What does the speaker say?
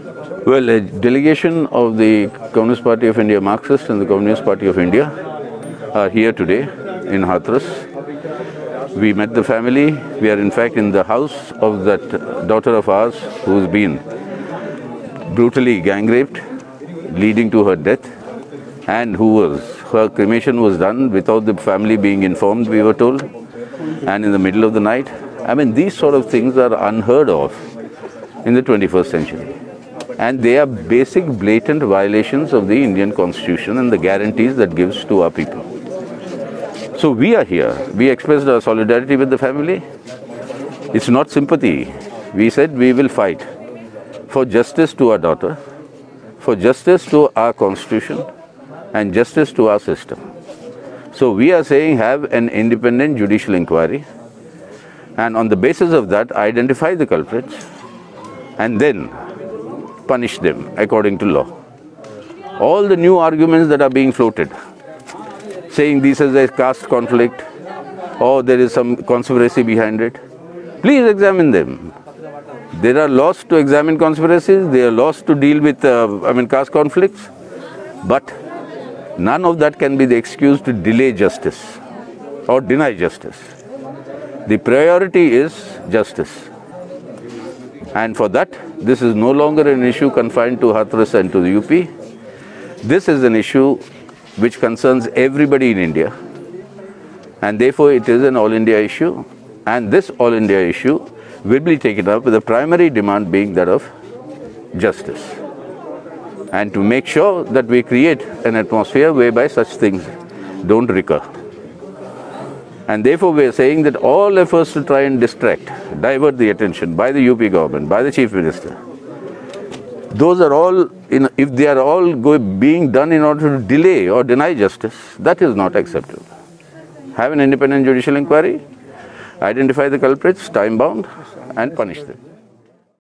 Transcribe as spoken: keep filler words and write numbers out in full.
Well, a delegation of the Communist Party of India Marxist and the Communist Party of India are here today in Hathras. We met the family. We are in fact in the house of that daughter of ours who's been brutally gang raped, leading to her death, and who was, her cremation was done without the family being informed, we were told, and in the middle of the night. I mean, these sort of things are unheard of in the twenty-first century. And they are basic, blatant violations of the Indian Constitution and the guarantees that gives to our people. So we are here. We expressed our solidarity with the family. It's not sympathy. We said we will fight for justice to our daughter, for justice to our Constitution, and justice to our system. So we are saying have an independent judicial inquiry, and on the basis of that, identify the culprits, and then punish them according to law. All the new arguments that are being floated, saying this is a caste conflict, or there is some conspiracy behind it, please examine them. There are laws to examine conspiracies, there are laws to deal with uh, I mean, caste conflicts, but none of that can be the excuse to delay justice or deny justice. The priority is justice. And for that, this is no longer an issue confined to Hathras and to the U P. This is an issue which concerns everybody in India. And therefore, it is an all-India issue. And this all-India issue will be taken up with the primary demand being that of justice. And to make sure that we create an atmosphere whereby such things don't recur. And therefore, we are saying that all efforts to try and distract, divert the attention by the U P government, by the Chief Minister, those are all, in, if they are all go, being done in order to delay or deny justice, that is not acceptable. Have an independent judicial inquiry, identify the culprits, time-bound, and punish them.